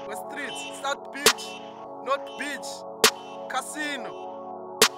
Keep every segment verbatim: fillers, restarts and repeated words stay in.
West Street, South Beach, North Beach, Casino.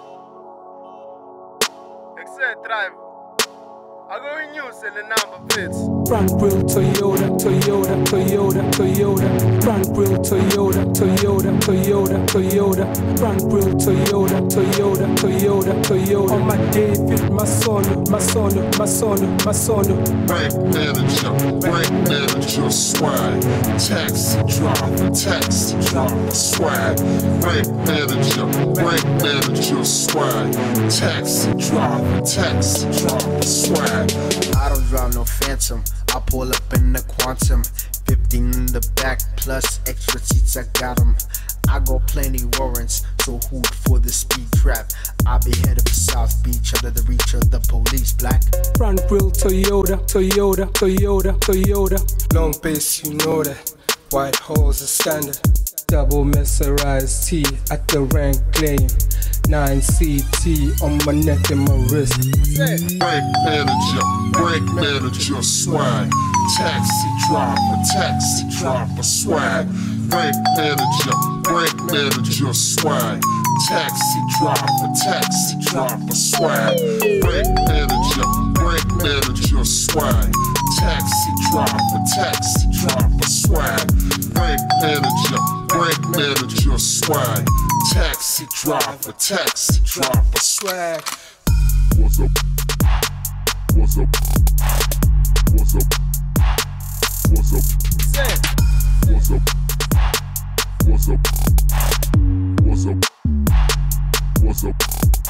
Exit Drive. I go in use in the number plates. Front wheel Toyota, Toyota, Toyota, Toyota. Front wheel Toyota, Toyota, Toyota, Toyota. Front wheel Toyota, Toyota, Toyota, Toyota. On my David, my son, my son, my son, my son. Bank manager, bank manager swag. Taxi driver, taxi driver swag. Bank manager, bank manager swag. Taxi driver, taxi driver swag. I don't drive no Phantom, I pull up in the Quantum. Fifteen in the back plus extra seats, I got them. I got plenty warrants, so hoot for the speed trap. I be headed for South Beach, under the reach of the police. Black front wheel Toyota, Toyota, Toyota, Toyota. Long base, you know that. White holes are standard. Double mesmerized T at the rank claim. nine C T on my neck and my wrist. Bank manager, bank manager swag. Taxi driver, taxi driver swag. Bank manager, bank manager swag. Taxi driver, taxi driver swag. Bank manager, bank manager swag. Taxi driver, taxi driver swag. Bank manager, bank manager swag. Taxi driver, taxi driver swag. What's up? What's up? What's up? What's up? What's up? What's up? What's up? What's up?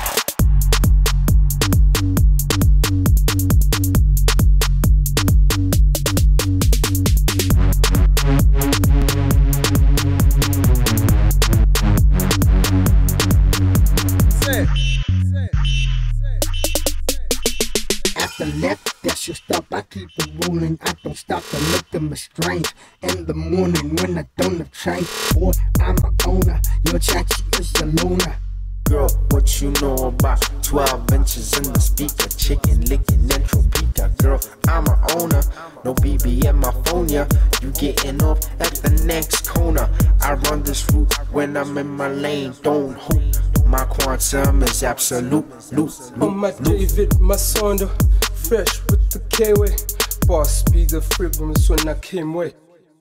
After left, that's your stop. I keep it rolling. I don't stop to look at my strange. In the morning when I don't have change. Boy, I'm a owner. Your chachi is a loner. Girl, what you know about twelve inches in the speaker, chicken licking intro pika. Girl, I'm a owner, no B B M my phone, yeah. You getting off at the next corner. I run this route when I'm in my lane, don't hope. My quantum is absolute, loop, loop, On my David, my son, fresh with the K-way. Boss be the fribbles when I came way.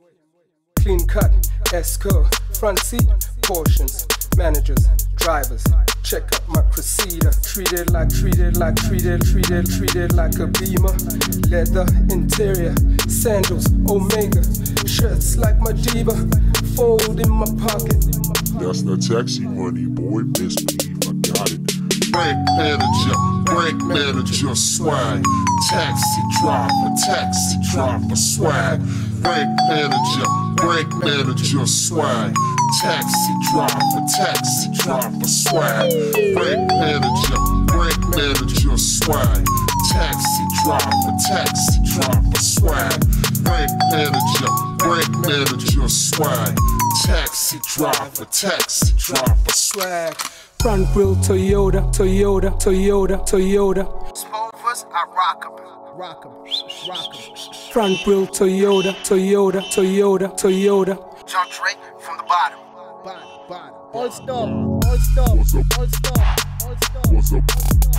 Clean cut, S-curl, front seat, portions, managers, drivers. Check out my Cressida. Treated like, treated like, treated, treated, treated like a Beamer. Leather interior, sandals, Omega. Shirts like my diva, fold in my pocket. That's the taxi money, boy. Best believe I got it. Bank manager, bank manager swag. Taxi driver, taxi driver swag. Bank manager, bank manager swag. Taxi driver, taxi driver swag. Bank manager, bank manager swag. Taxi driver, taxi driver swag. Bank manager, bank manager swag. Taxi driver, taxi driver swag. Front wheel Toyota, Toyota, Toyota, Toyota. Smoothers, I rock 'em. Rock 'em, rock 'em. Front wheel Toyota, Toyota, Toyota, Toyota. John Drake from the bottom. Bottom, bottom. All stop, all stop, What's up? all stop, all stop. What's up?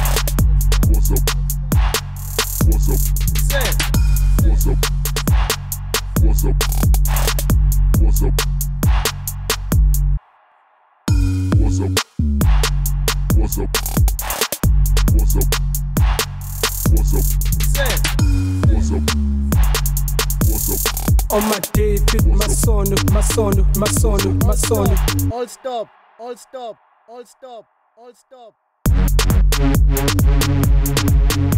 What's up? What's up? Say, What's up? What's up? What's up? What's up? What's up? What's up? What's up? say. What's up? What's up? On my David, my son, my son, my son, my son. All stop, all stop, all stop, all stop.